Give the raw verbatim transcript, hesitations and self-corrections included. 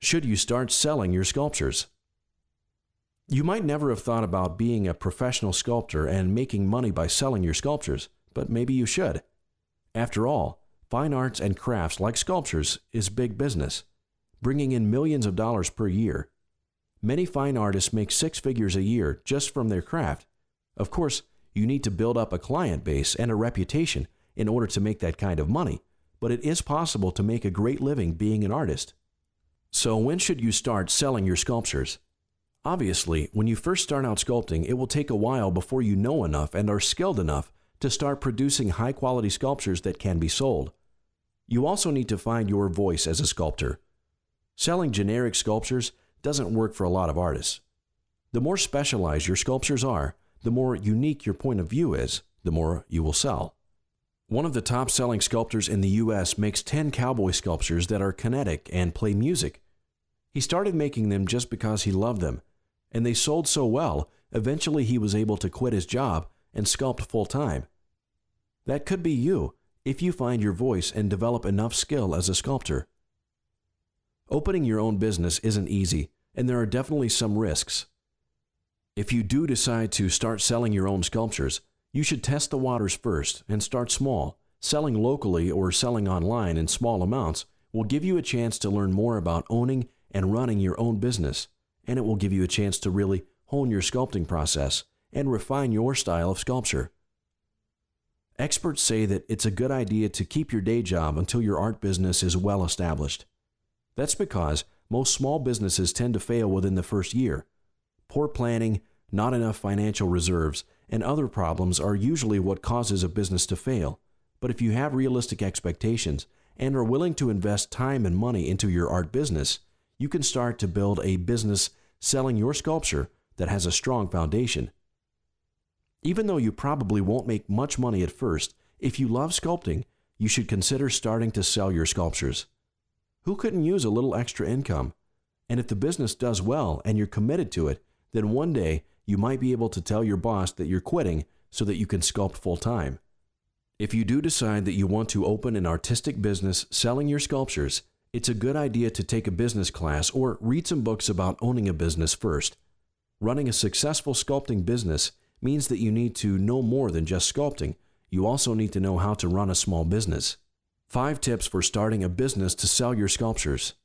should you start selling your sculptures? You might never have thought about being a professional sculptor and making money by selling your sculptures, but maybe you should. After all, fine arts and crafts like sculptures is big business, bringing in millions of dollars per year. Many fine artists make six figures a year just from their craft. Of course, you need to build up a client base and a reputation in order to make that kind of money, but it is possible to make a great living being an artist. So when should you start selling your sculptures? Obviously, when you first start out sculpting, it will take a while before you know enough and are skilled enough to start producing high-quality sculptures that can be sold. You also need to find your voice as a sculptor. Selling generic sculptures doesn't work for a lot of artists. The more specialized your sculptures are, the more unique your point of view is, the more you will sell. One of the top-selling sculptors in the U S makes ten cowboy sculptures that are kinetic and play music. He started making them just because he loved them, and they sold so well, eventually he was able to quit his job and sculpt full-time. That could be you if you find your voice and develop enough skill as a sculptor. Opening your own business isn't easy, and there are definitely some risks. If you do decide to start selling your own sculptures, you should test the waters first and start small. Selling locally or selling online in small amounts will give you a chance to learn more about owning and running your own business, and it will give you a chance to really hone your sculpting process and refine your style of sculpture. Experts say that it's a good idea to keep your day job until your art business is well established. That's because most small businesses tend to fail within the first year. Poor planning, not enough financial reserves, and other problems are usually what causes a business to fail. But if you have realistic expectations and are willing to invest time and money into your art business, you can start to build a business selling your sculpture that has a strong foundation. Even though you probably won't make much money at first, if you love sculpting, you should consider starting to sell your sculptures. Who couldn't use a little extra income? And if the business does well and you're committed to it, then one day you might be able to tell your boss that you're quitting so that you can sculpt full-time. If you do decide that you want to open an artistic business selling your sculptures, it's a good idea to take a business class or read some books about owning a business first. Running a successful sculpting business means that you need to know more than just sculpting. You also need to know how to run a small business. Five tips for starting a business to sell your sculptures.